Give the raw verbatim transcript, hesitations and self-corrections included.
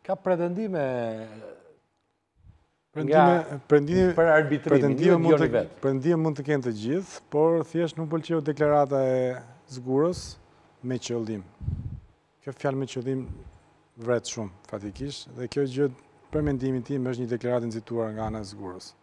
Ka pretendime për arbitrimin, ju e djoni vetë. Pretendime mund të kenë të gjithë, por thjesht nuk pëlqeu deklarata e zgurës me qëllim. Kjo fjalë me qëllim vret shumë, fatikisht, dhe kjo gjë për mendimin tim është një deklaratë nxituar nga ana e zgurës.